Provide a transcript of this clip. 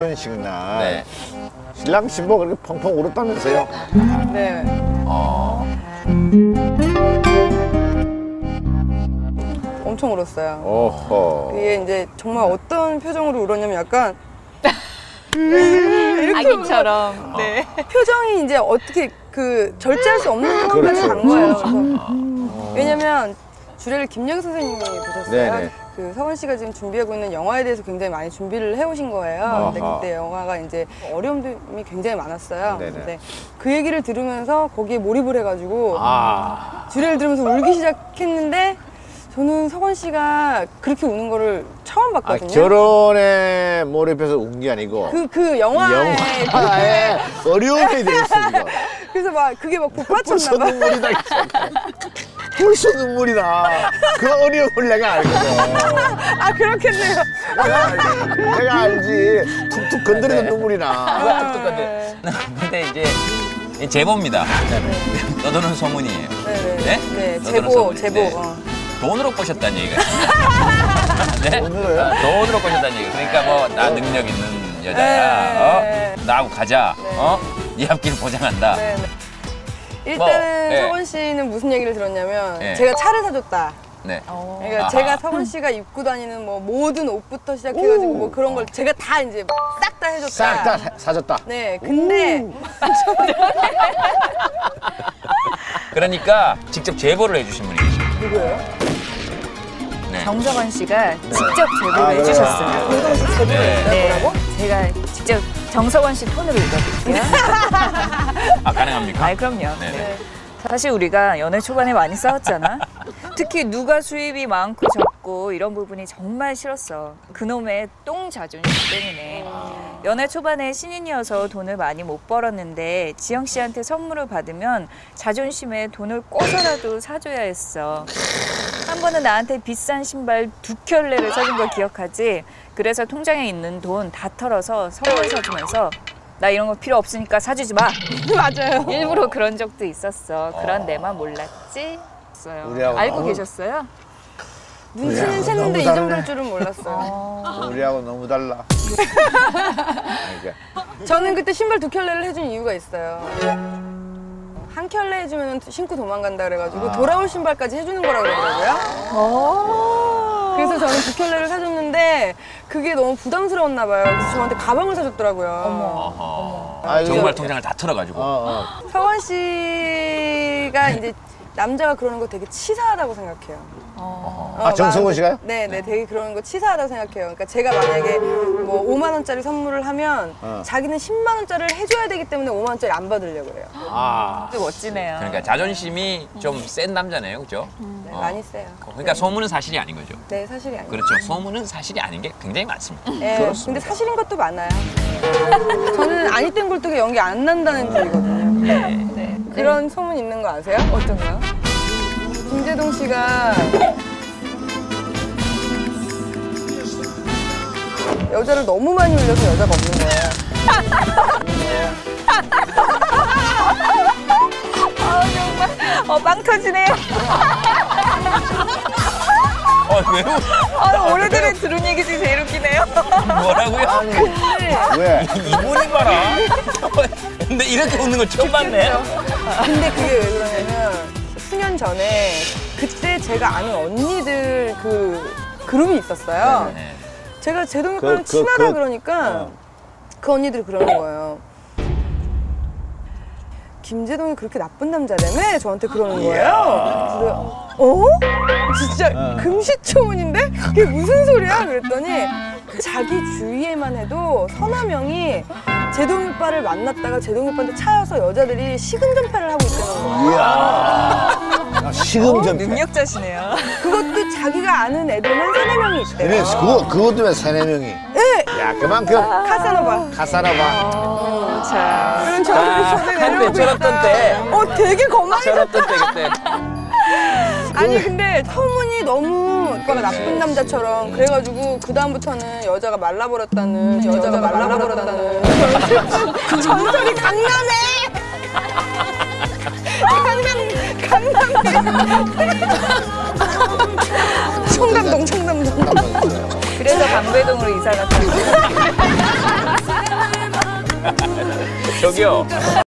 결혼식 날 네. 신랑 신부 그렇게 펑펑 울었다면서요? 네. 엄청 울었어요. 오호. 그게 이제 정말 어떤 표정으로 울었냐면 약간 아기처럼. 네. 표정이 이제 어떻게 그 절제할 수 없는 상황까지 그렇죠. 간 거예요. 그래서 왜냐면 주례를 김영희 선생님이 보셨어요. 네네. 그 서원 씨가 지금 준비하고 있는 영화에 대해서 굉장히 많이 준비를 해오신 거예요. 근데 아하. 그때 영화가 이제 어려움이 굉장히 많았어요. 네네. 근데 그 얘기를 들으면서 거기에 몰입을 해가지고 아. 주례를 들으면서 울기 시작했는데 저는 서원 씨가 그렇게 우는 거를 처음 봤거든요. 결혼에 몰입해서 운 게 아니고 그 영화에 영화에 어려움이 되었어 이거. 그래서 막 그게 막 벌써 복받쳤나 봐. 눈물이 나. 벌써 눈물이 나. 그 어려움을 내가 알거든. 아 그렇겠네요. 내가 알지. 툭툭 건드리는 눈물이 나. 누가 뚝뚝한데. 근데 이제 제보입니다. 떠도는 소문이에요. 네네. 네? 네. 떠도는 제보. 소문이. 네. 돈으로 꼬셨다는 얘기가 있어요. 네? 돈으로요? 돈으로 꼬셨다는 얘기. 그러니까 뭐 나 능력 있는 여자야. 네. 나하고 가자. 네. 네 앞길 보장한다. 네. 일단은 네. 서원 씨는 무슨 얘기를 들었냐면 네. 제가 차를 사줬다. 네. 그러니까 아하. 제가 서원 씨가 입고 다니는 뭐 모든 옷부터 시작해가지고 뭐 그런 걸 제가 다 이제 싹 다 해줬다. 싹 다 사줬다. 네. 근데 그러니까 직접 제보를 해주신 분이 계십니다. 누구예요? 네. 정석원 씨가 직접 제보를 그래요? 해주셨어요. 정성 씨 제보를 했어요? 네. 뭐라고? 제가 직접 정석원 씨 톤으로 읽어드릴게요. 아, 가능합니까? 아, 그럼요. 네네. 네. 사실 우리가 연애 초반에 많이 싸웠잖아. 특히 누가 수입이 많고 적고 이런 부분이 정말 싫었어. 그놈의 똥 자존심 때문에. 연애 초반에 신인이어서 돈을 많이 못 벌었는데 지영 씨한테 선물을 받으면 자존심에 돈을 꿔서라도 사줘야 했어. 한 번은 나한테 비싼 신발 2켤레를 사준 거 기억하지? 그래서 통장에 있는 돈 다 털어서 선물 사주면서 나 이런 거 필요 없으니까 사주지 마. 맞아요. 일부러 그런 적도 있었어. 그런 내만 몰랐지? 우리하고 알고 너무- 계셨어요? 눈치는 너무 챘는데 이 다르네. 정도일 줄은 몰랐어요. 우리하고 너무 달라. 그러니까. 저는 그때 신발 2켤레를 해준 이유가 있어요. 한 켤레 해주면 신고 도망간다 그래가지고 돌아올 신발까지 해주는 거라 그러더라고요. 그래서 저는 2켤레를 사줬는데 그게 너무 부담스러웠나 봐요. 그래서 저한테 가방을 사줬더라고요. 아이고. 정말 통장을 다 털어가지고. 서원 씨가 이제 남자가 그러는 거 되게 치사하다고 생각해요. 정성원 씨가요? 네, 되게 그러는 거 치사하다고 생각해요. 그러니까 제가 만약에 뭐 5만 원짜리 선물을 하면 자기는 10만 원짜리를 해줘야 되기 때문에 5만 원짜리 안 받으려고 해요. 아. 또 멋지네요. 그러니까 자존심이 좀 센 남자네요, 그죠? 네, 많이 세요. 그러니까 소문은 사실이 아닌 거죠. 네, 사실이 아니에요. 그렇죠. 소문은 사실이 아닌 게 굉장히 많습니다. 네, 근데 사실인 것도 많아요. 저는 아니 땐 굴뚝에 연기 안 난다는 주의거든요. 네. 그런 소문 있는 거 아세요? 어떤 거요? 김재동 씨가 여자를 너무 많이 울려서 여자가 없는 거예요. 정말 빵 터지네요. 왜요? 오래전에 들은 얘기 중에 제일 웃기네요. 뭐라고요? 왜? 이분이 봐라. 근데 이렇게 웃는 거 처음 봤네. 근데 그게 왜 그러냐면 수년 전에 그때 제가 아는 언니들 그 그룹이 있었어요. 네. 제가 제동 오빠랑 친하다 그러니까 그 언니들이 그러는 거예요. 김재동이 그렇게 나쁜 남자라며? 저한테 그러는 거예요. 그래서 진짜 금시초문인데? 그게 무슨 소리야? 그랬더니 자기 주위에만 해도 서너 명이 제동 오빠를 만났다가 제동 오빠한테 차여서 여자들이 식은전패를 하고 있다는 거예요. 이야. 시금전패. 능력자시네요. 그것도 자기가 아는 애들만 세네 명이 있대요. 그래, 그것 때문에 세네 명이. 네. 야, 그만큼 카사노바. 가사라봐. 자, 그런 저를 한때 철없던 때. 되게 거만해졌다. 철없던 때 그때. 아니 근데 소문이 너무 오빠가 나쁜 남자처럼 그래가지고 그 다음부터는 여자가 말라버렸다는 여자가 말라버렸다는 전설이 강남에 청담동 청담동. 그래서 강배동으로 이사 갔다. 저기요.